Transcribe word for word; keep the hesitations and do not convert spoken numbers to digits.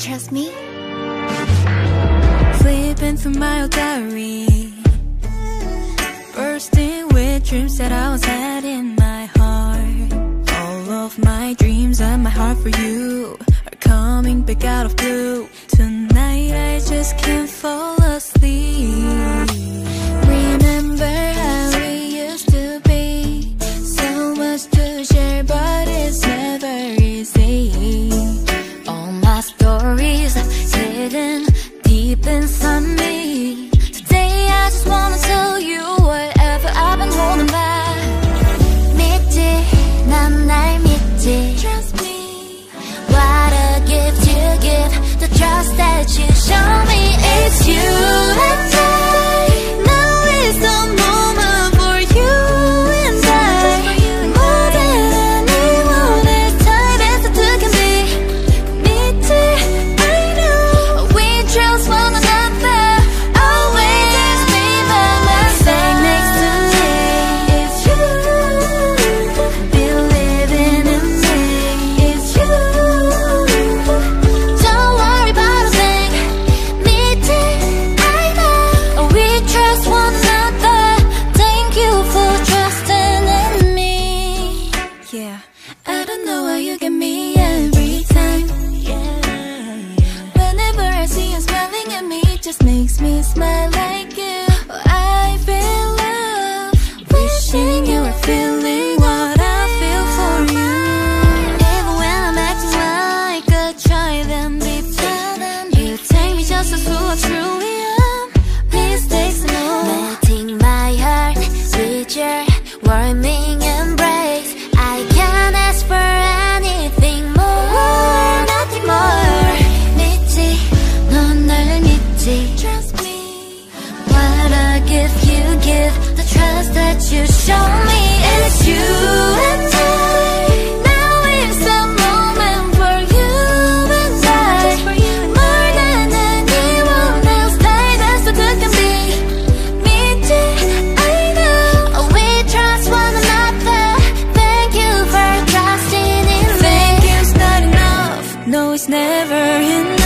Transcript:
trust me? Flipping through my old diary, bursting with dreams that I once had in my heart. All of my dreams and my heart for you are coming back out of blue. Tonight I just can't fall asleep. Remember how we used to be, so much to share but it's never easy. All my stories hidden deep inside me. Today I just wanna tell you whatever I've been holding back. 믿지, 난 날 믿지. Trust me. What a gift you give, the trust that you show me. It's you and I. Now is the moment for you and I. More than anyone else, time as the two can be. 믿지, I know. We trust one another. Always be by my side. Next to me, it's you. Believing in me, it's you. Don't worry about a thing. 믿지, I know. We trust one another. Thank you for trusting in me. Yeah, I don't know why you get me every time. Whenever I see you smiling at me, it just makes me smile like you. I feel love, wishing you were feeling what I feel for you. Even when I'm acting like a child and deep down, you take me just as who I truly am. Mistakes and all, melting my heart with your warming embrace. I can't ask for anything more, nothing more. 믿지, 넌 날 믿지. Trust me. What a gift you give, the trust that you show me. It's you and I. Now is the moment for you and I. More than anyone else, tight as the two can be. 믿지, I know. We trust one another. Thank you for trusting in me. Thank you's not enough. No, it's never enough.